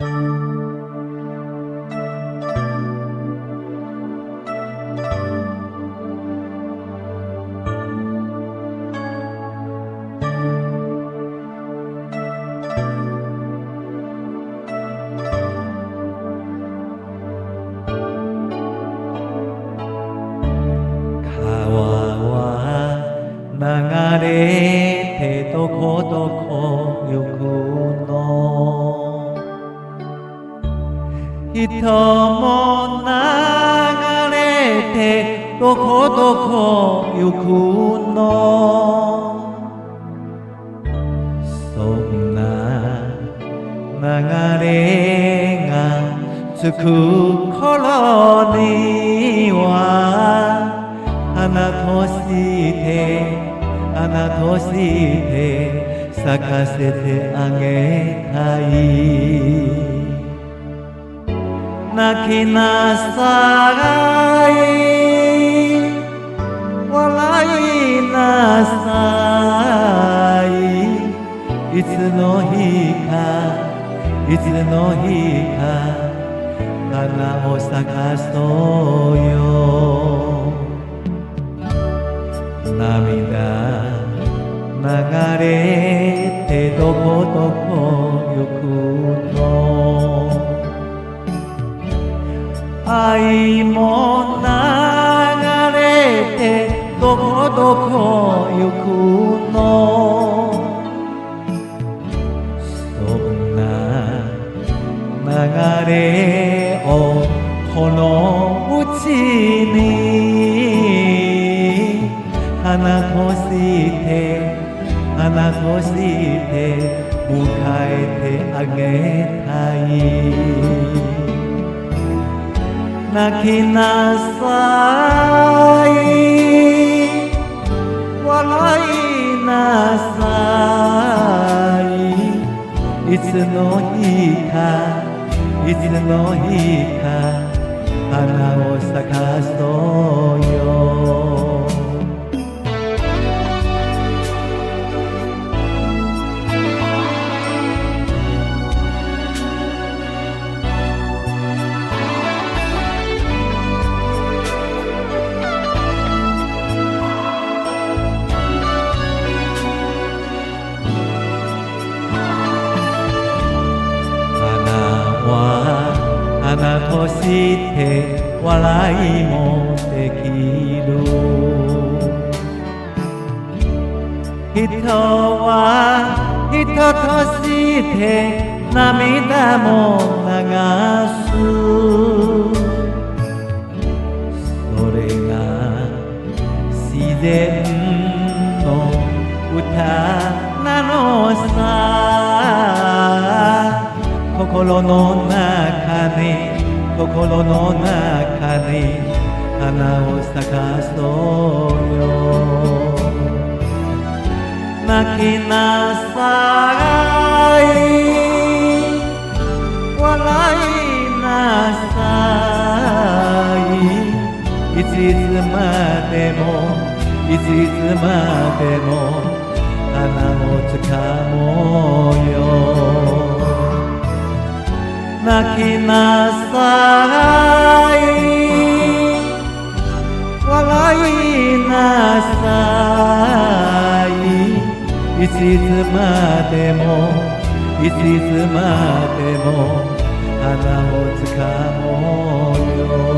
流れてどこどこ行くの人も流れてどこどこ行くのそんな流れがつく頃には花として咲かせてあげたい泣きなさい笑いなさいいつの日か花を咲かそうよ涙流れてどこどこ行くの愛も流れてどこどこ行くのそんな流れをこのうちに花として迎えてあげたい泣きなさい笑いなさいいつの日か花を咲かそうよ花として笑いもできる人は人として涙も流すそれが自然の歌なのさ心の中に花を咲かそうよ泣きなさい笑いなさいいつまでも花をつかもうよ泣きなさい笑いなさいいつまでも花をつかもうよ